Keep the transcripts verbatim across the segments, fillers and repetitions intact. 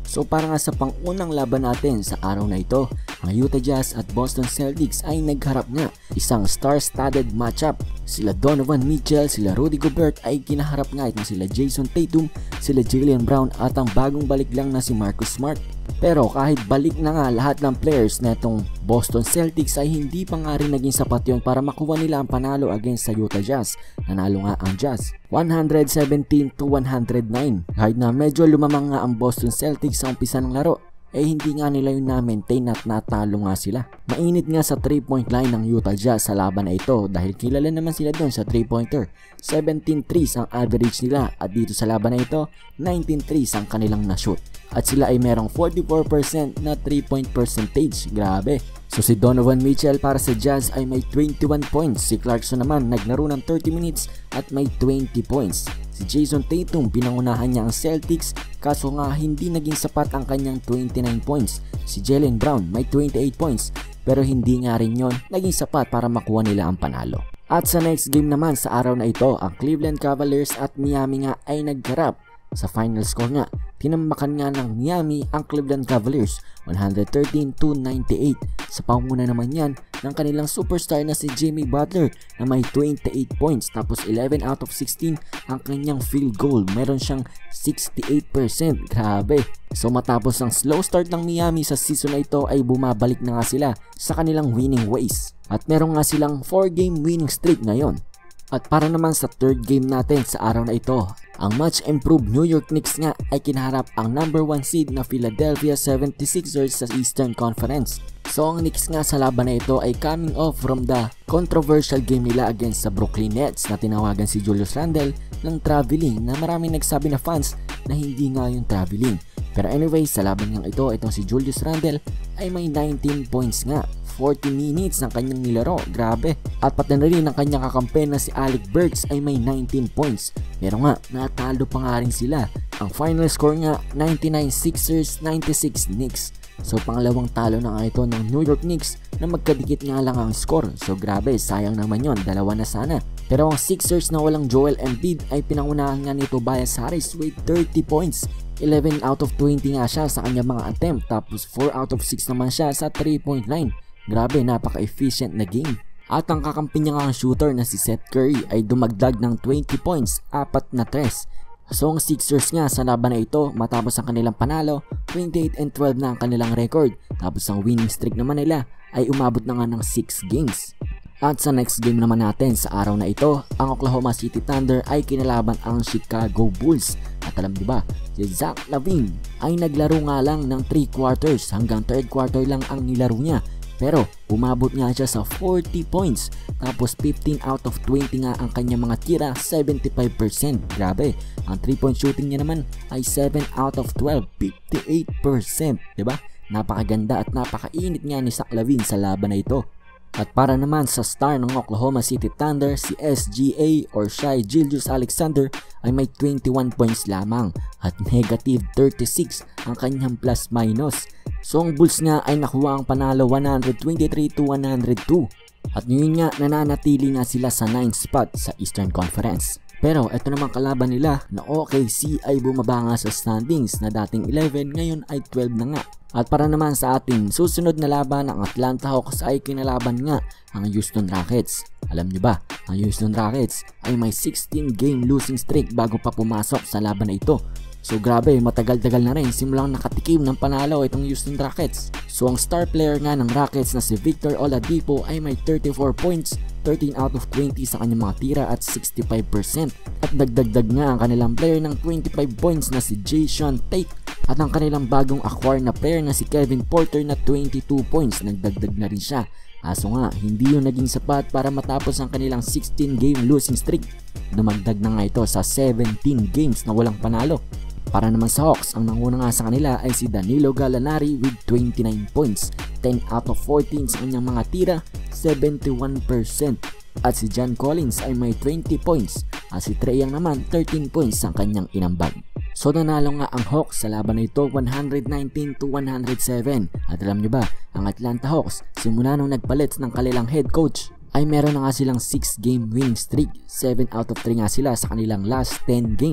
So para nga sa pangunang laban natin sa araw na ito, ang Utah Jazz at Boston Celtics ay nagharap nga isang star-studded matchup. Sila Donovan Mitchell, sila Rudy Gobert ay kinaharap nga itong sila Jason Tatum, sila Jaylen Brown at ang bagong balik lang na si Marcus Smart. Pero kahit balik na nga lahat ng players na itong Boston Celtics ay hindi pa nga rin naging sapat yun para makuha nila ang panalo against sa Utah Jazz. Nanalo nga ang Jazz one seventeen to one oh nine. Kahit na medyo lumamang nga ang Boston Celtics sa umpisa ng laro, eh hindi nga nila yun na-maintain at natalo nga sila. Mainit nga sa three point line ng Utah Jazz sa laban na ito dahil kilala naman sila doon sa three pointer. seventeen threes ang average nila at dito sa laban na ito, nineteen threes ang kanilang na-shoot. At sila ay merong forty-four percent na three point percentage. Grabe. So si Donovan Mitchell para sa Jazz ay may twenty-one points. Si Clarkson naman naglaro ng thirty minutes at may twenty points. Si Jason Tatum pinangunahan niya ang Celtics kaso nga hindi naging sapat ang kanyang twenty-nine points. Si Jaylen Brown may twenty-eight points pero hindi nga rin yon naging sapat para makuha nila ang panalo. At sa next game naman sa araw na ito, ang Cleveland Cavaliers at Miami nga ay nagharap. Sa final score nga, tinambakan nga ng Miami ang Cleveland Cavaliers one thirteen to ninety-eight. Sa panguna naman yan ng kanilang superstar na si Jimmy Butler na may twenty-eight points tapos eleven out of sixteen ang kanyang field goal. Meron siyang sixty-eight percent. Grabe. So matapos ang slow start ng Miami sa season na ito ay bumabalik na nga sila sa kanilang winning ways. At meron nga silang four game winning streak ngayon. At para naman sa third game natin sa araw na ito, ang much improved New York Knicks nga ay kinaharap ang number one seed na Philadelphia seventy-sixers sa Eastern Conference. So ang Knicks nga sa laban na ito ay coming off from the controversial game nila against sa Brooklyn Nets na tinawagan si Julius Randle ng traveling na maraming nagsabi na fans na hindi nga yung traveling. Pero anyway, sa laban nga ito, itong si Julius Randle ay may nineteen points nga. forty minutes ng kanyang nilaro, grabe. At pati na rin ang kanyang kakampi na si Alec Burks ay may nineteen points. Pero nga, natalo pa nga rin sila. Ang final score nga, ninety-nine Sixers, ninety-six Knicks. So pangalawang talo na nga ito ng New York Knicks na magkadikit nga lang ang score. So grabe, sayang naman yon, dalawa na sana. Pero ang Sixers na walang Joel Embiid ay pinangunahan nga ni Tobias Harris with thirty points. eleven out of twenty nga siya sa kanyang mga attempt, tapos four out of six naman siya sa three point line. Grabe, napaka-efficient na game. At ang kakampi niya nga shooter na si Seth Curry ay dumagdag ng twenty points, apat na tres. So ang Sixers nga sa laban na ito, matapos ang kanilang panalo, twenty-eight and twelve na ang kanilang record. Tapos ang winning streak naman nila ay umabot na nga ng six games. At sa next game naman natin sa araw na ito, ang Oklahoma City Thunder ay kinalaban ang Chicago Bulls. At alam niyo ba, si Zach LaVine ay naglaro nga lang ng three quarters hanggang third quarter lang ang nilaro niya. Pero umabot nga siya sa forty points, tapos fifteen out of twenty nga ang kanyang mga tira, seventy-five percent. Grabe, ang three point shooting niya naman ay seven out of twelve, fifty-eight percent. Diba? Napakaganda at napakainit nga ni Zach LaVine sa laban na ito. At para naman sa star ng Oklahoma City Thunder, si S G A or Shai Gilgeous-Alexander ay may twenty-one points lamang at negative thirty-six ang kanyang plus minus. So ang Bulls nga ay nakuha ang panalo one twenty-three to one oh two. At ngayon nga nananatili nga sila sa ninth spot sa Eastern Conference. Pero ito naman kalaban nila na O K C ay bumaba nga sa standings na dating eleven, ngayon ay twelve na nga. At para naman sa ating susunod na laban, ang Atlanta Hawks ay kinalaban nga ang Houston Rockets. Alam nyo ba, ang Houston Rockets ay may sixteen game losing streak bago pa pumasok sa laban na ito. So grabe, matagal-tagal na rin simulang nakatikim ng panalo itong Houston Rockets. So ang star player nga ng Rockets na si Victor Oladipo ay may thirty-four points, thirteen out of twenty sa kanyang mga tira at sixty-five percent. At dagdagdag nga ang kanilang player ng twenty-five points na si Jason Tate. At ang kanilang bagong acquire na player na si Kevin Porter na twenty-two points, nagdagdag na rin siya. Kaso nga, hindi yun naging sapat para matapos ang kanilang sixteen game losing streak. Dumagdag na nga ito sa seventeen games na walang panalo. Para naman sa Hawks, ang nanguna nga sa kanila ay si Danilo Gallinari with twenty-nine points, ten out of fourteen sa kanyang mga tira, seventy-one percent. At si John Collins ay may twenty points, at si Trae Young naman thirteen points ang kanyang inambag. So nanalo nga ang Hawks sa laban na ito one nineteen to one oh seven. At alam nyo ba, ang Atlanta Hawks simula nung nagpalit ng kanilang head coach ay meron na nga silang six game winning streak. seven out of three nga sila sa kanilang last ten games.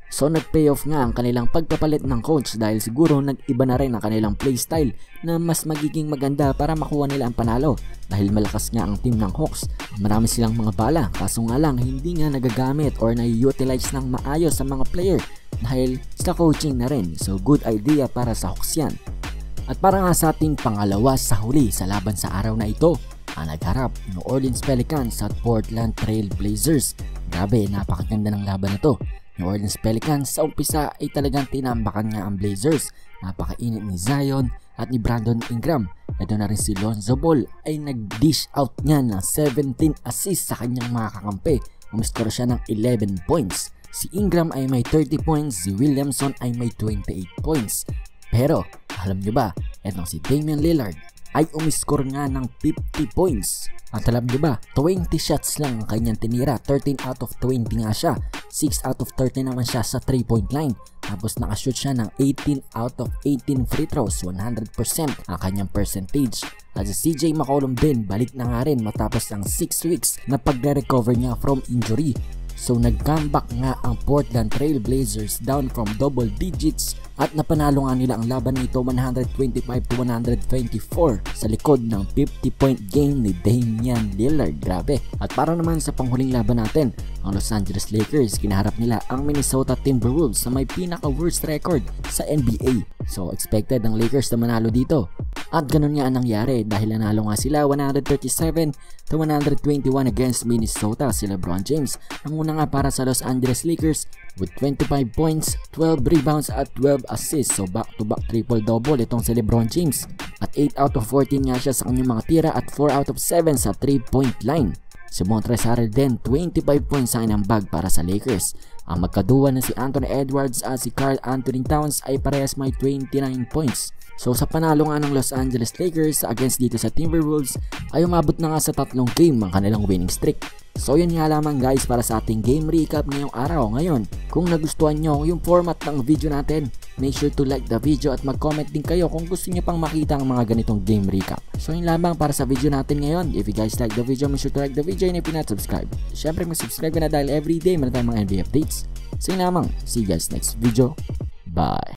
So nag-payoff nga ang kanilang pagpapalit ng coach dahil siguro nag-iba na rin ang kanilang playstyle na mas magiging maganda para makuha nila ang panalo dahil malakas nga ang team ng Hawks. Marami silang mga bala kaso nga lang hindi nga nagagamit or na-utilize ng maayos sa mga player dahil sa coaching na rin. So good idea para sa Hawks yan. At para nga sa ating pangalawa sa huli sa laban sa araw na ito, ang nagharap New Orleans Pelicans at Portland Trail Blazers. Grabe, napakaganda ng laban na to. New Orleans Pelicans sa umpisa ay talagang tinambakan nga ang Blazers. Napakainit ni Zion at ni Brandon Ingram. Ito na rin si Lonzo Ball ay nag-dish out niya ng seventeen assists sa kanyang mga kakampi. Umiskoro siya ng eleven points. Si Ingram ay may thirty points, si Williamson ay may twenty-eight points. Pero alam nyo ba, etong si Damian Lillard ay umiskor nga ng fifty points. At alam nyo ba, twenty shots lang ang kanyang tinira, thirteen out of twenty nga siya, six out of thirteen naman siya sa three point line. Tapos nakashoot siya ng eighteen out of eighteen free throws, one hundred percent ang kanyang percentage. At si C J McCollum din, balik na nga rin matapos ang six weeks na pagre-recover niya from injury. So nag-comeback nga ang Portland Trail Blazers down from double digits at napanalo nga nila ang laban nito one twenty-five to one twenty-four sa likod ng fifty point game ni Damian Lillard. Grabe. At para naman sa panghuling laban natin, ang Los Angeles Lakers, kinaharap nila ang Minnesota Timberwolves sa may pinaka-worst record sa N B A. So expected ang Lakers na manalo dito. At ganun nga ang nangyari dahil nanalo nga sila one thirty-seven to one twenty-one against Minnesota. Si LeBron James ang una nga para sa Los Angeles Lakers with twenty-five points, twelve rebounds at twelve assists. So back to back triple double itong si LeBron James. At eight out of fourteen nga siya sa kanyang mga tira at four out of seven sa three point line. Si Montrezl Harrell din, twenty-five points sa kanyang bag para sa Lakers. Ang magkaduwa na si Anthony Edwards at si Karl Anthony Towns ay parehas may twenty-nine points. So sa panalo nga ng Los Angeles Lakers against dito sa Timberwolves ay umabot na nga sa tatlong game ang kanilang winning streak. So yun nga lamang guys para sa ating game recap ngayong araw. Ngayon, kung nagustuhan nyo yung format ng video natin, make sure to like the video at mag-comment din kayo kung gusto nyo pang makita ang mga ganitong game recap. So yun lamang para sa video natin ngayon. If you guys like the video, make sure to like the video and if you're not subscribed, syempre mag-subscribe ka na dahil everyday meron tayong mga N B A updates. So yun lamang, see you guys next video. Bye!